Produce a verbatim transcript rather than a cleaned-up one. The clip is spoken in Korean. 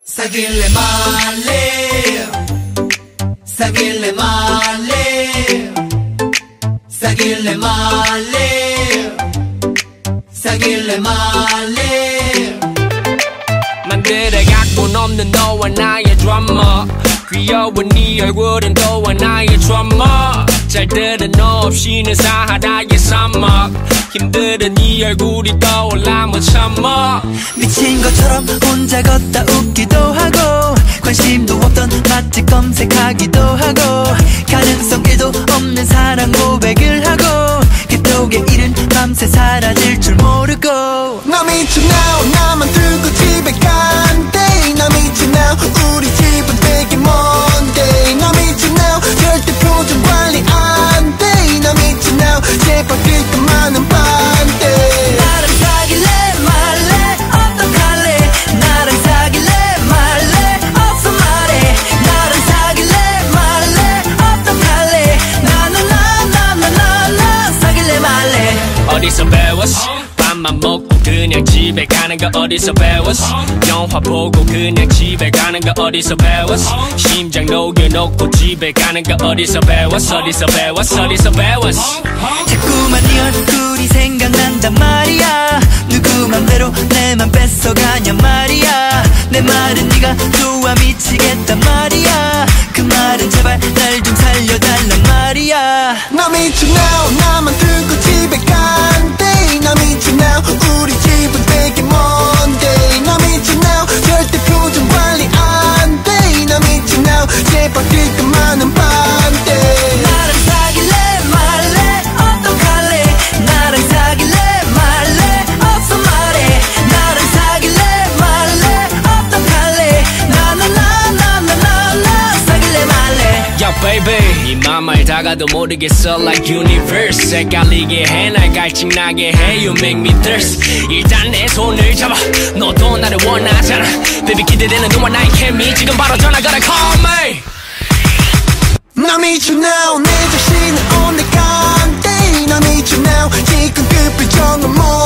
사귈래 말래 사귈래 말래 사귈래 말래 사귈래 말래 만들어 각본 없는 너와 나의 드라마 귀여운 네 얼굴은 너와 나의 드라마 잘 들은 너 없이는 사하라의 사막 힘들은 네 얼굴이 떠올라 못 참아 미친 것처럼 혼자 걷다 웃기도 하고 관심도 없던 맛집 검색하기도 하고 가능성 일도 없는 사랑 고백을 하고 그쪽의 일은 밤새 사라질 줄 모르고 나 미쳐 now 나만 두고 집에 간대 나 미쳐 now 우리 집은 되게 먼데 나 미쳐 now 절대 표정 관리 안돼 나 미쳐 now 제발 그것만은 반대 나랑 사귈래 말래 어떡할래 나랑 사귈래 말래 어서 말해 나랑 사귈래 말래 어떡할래 나는 나나나나나 사귈래 말래 어디서 배웠어 밥만 먹고 그냥 집에 가는 거 어디서 배웠어 영화 보고 그냥 집에 가는 거 어디서 배웠어 심장 녹여놓고 집에 가는 거 어디서 배웠어 어디서 배웠어 어디서 배웠어 자꾸만 네 얼굴이 생각난단 말이야 누구 맘대로 내 맘 뺏어가냐 말이야 내 말은 네가 좋아 미치겠단 말이야 그 말은 제발 날 좀 살려달란 말이야 나 미쳐 now 나만 두고 집에 간대 나 미쳐 now 우리 집은 되게 먼데 나 미쳐 now 절대 표정 관리 안돼 나 미쳐 now 제발 그것만은 반대 나랑 사귈래 말래 어떡할래 나랑 사귈래 말래 어서 말해 나랑 사귈래 말래 어떡할래 나는 나나나나나 사귈래 말래 Yo baby 이맘 알다가도 모르겠어 like universe 헷갈리게 해 날 갈증나게 해 You make me thirst 일단 내 손을 잡아 너도 나를 원하잖아 Baby 기대되는 너와 나의 케미 지금 바로 전화 걸어 call me 나 미쳐 now 내 자신을 오늘 간대 나 미쳐 now 지금 그 표정은 뭐